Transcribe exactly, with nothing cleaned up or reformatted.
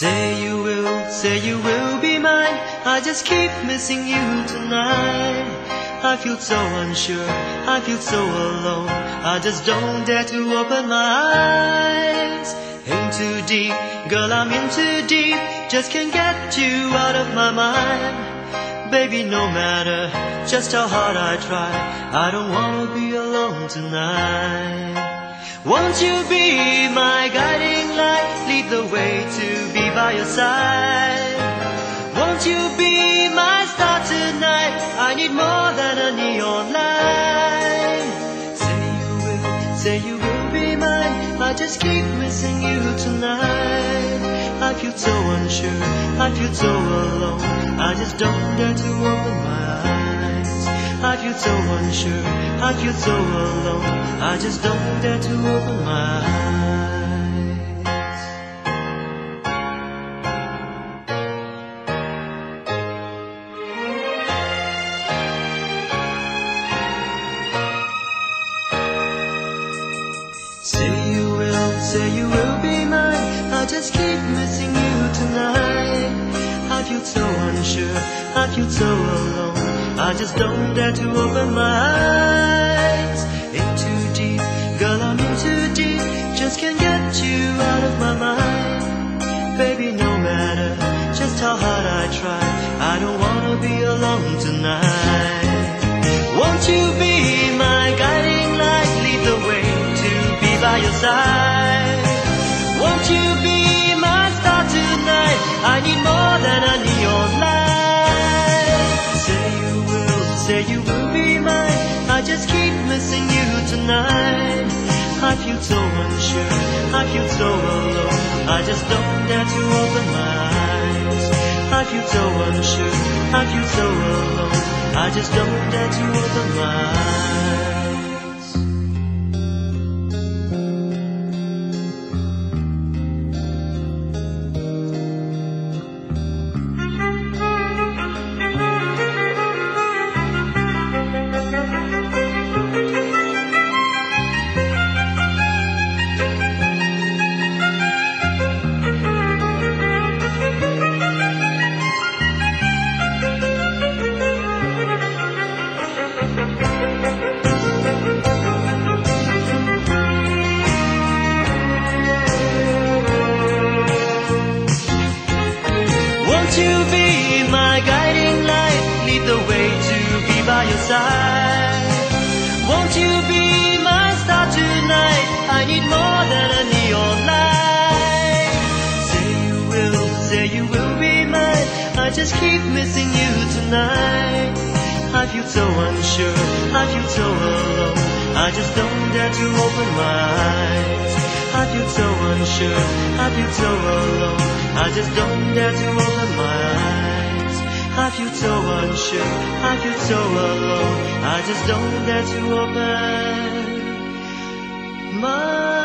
Say you will, say you will be mine. I just keep missing you tonight. I feel so unsure, I feel so alone. I just don't dare to open my eyes. In too deep, girl, I'm in too deep. Just can't get you out of my mind. Baby, no matter just how hard I try, I don't wanna be alone tonight. Won't you be my guiding light? Lead the way to be by your side. Won't you be my star tonight? I need more than a neon light. Say you will, say you will be mine. I just keep missing you tonight. I feel so unsure, I feel so alone. I just don't dare to open my eyes. I feel so unsure, I feel so alone. I just don't dare to open my eyes. Say you will, say you will be mine. I just keep missing you tonight. I feel so unsure, I feel so alone. I just don't dare to open my eyes. In too deep, girl, I'm in too deep. Just can't get you out of my mind. Baby, no matter just how hard I try, I don't wanna be alone tonight. Won't you be my guiding light? Lead the way to be by your side. Won't you be my star tonight? I need more than a neon light. Say you will, say you will be mine. I just keep missing you tonight. I feel so unsure, I feel so alone. I just don't dare to open my eyes. I feel so unsure, I feel so alone. I just don't dare to open my eyes. Won't you be my guiding light? Lead the way to be by your side. Won't you be my star tonight? I need more than a neon light. Say you will, say you will be mine. I just keep missing you tonight. I feel so unsure, I feel so alone. I just don't dare to open my eyes. I feel so unsure, I feel so alone. I just don't dare to open my eyes. I feel so unsure, I feel so alone. I just don't dare to open my eyes.